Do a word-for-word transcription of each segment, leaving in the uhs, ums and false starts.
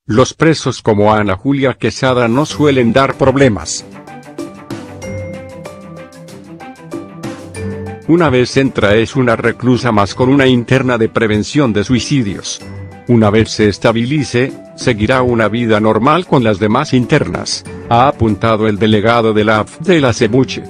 Los presos como Ana Julia Quesada no suelen dar problemas. Una vez entra es una reclusa más con una interna de prevención de suicidios. Una vez se estabilice, seguirá una vida normal con las demás internas, ha apuntado el delegado de la A F P de El Acebuche.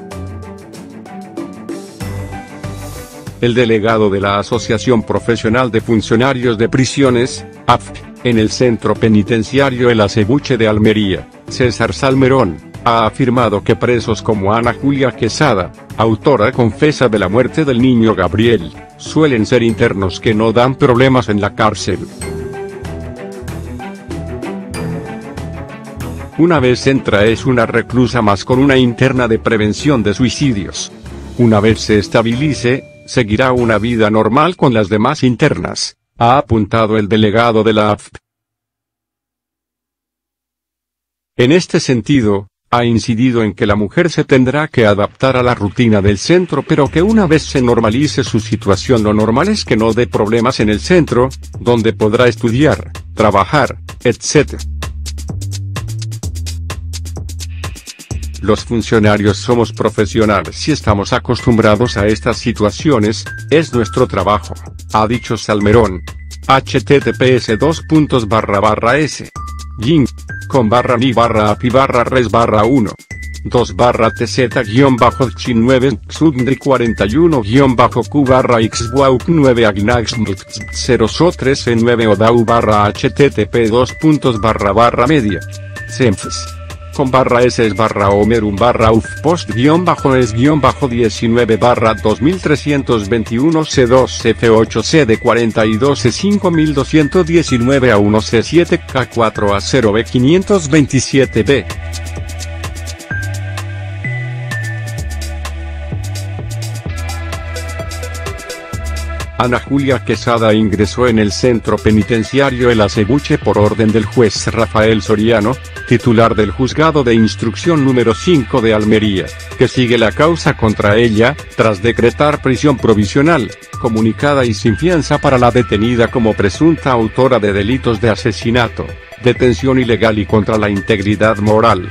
El delegado de la Asociación Profesional de Funcionarios de Prisiones, A F P, en el Centro Penitenciario El Acebuche de Almería, César Salmerón, ha afirmado que presos como Ana Julia Quesada, autora confesa de la muerte del niño Gabriel, suelen ser internos que no dan problemas en la cárcel. Una vez entra es una reclusa más con una interna de prevención de suicidios. Una vez se estabilice, seguirá una vida normal con las demás internas, ha apuntado el delegado de la A F P. En este sentido, ha incidido en que la mujer se tendrá que adaptar a la rutina del centro, pero que una vez se normalice su situación, lo normal es que no dé problemas en el centro, donde podrá estudiar, trabajar, etcétera. Los funcionarios somos profesionales y estamos acostumbrados a estas situaciones, es nuestro trabajo, ha dicho Salmerón. https dos puntos barra barra s. Link, con barra mi barra api barra res barra uno. dos barra tz guión bajo chin nueve xundri cuarenta y uno guión bajo q barra xwauk nueve agnax cero so trece nueve odau barra http dos puntos barra barra media. Senfs. Con barra s es barra omerum barra ufpost guión bajo es guión bajo diecinueve barra dos mil trescientos veintiuno c dos f ocho c d cuarenta y dos e cinco mil doscientos diecinueve a uno c siete k cuatro a cero b quinientos veintisiete b. Ana Julia Quesada ingresó en el centro penitenciario El Acebuche por orden del juez Rafael Soriano, titular del Juzgado de Instrucción número cinco de Almería, que sigue la causa contra ella, tras decretar prisión provisional, comunicada y sin fianza para la detenida como presunta autora de delitos de asesinato, detención ilegal y contra la integridad moral.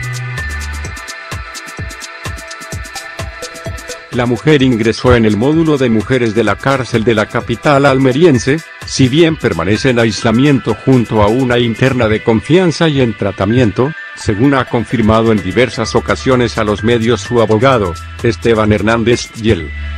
La mujer ingresó en el módulo de mujeres de la cárcel de la capital almeriense, si bien permanece en aislamiento junto a una interna de confianza y en tratamiento, según ha confirmado en diversas ocasiones a los medios su abogado, Esteban Hernández Yel.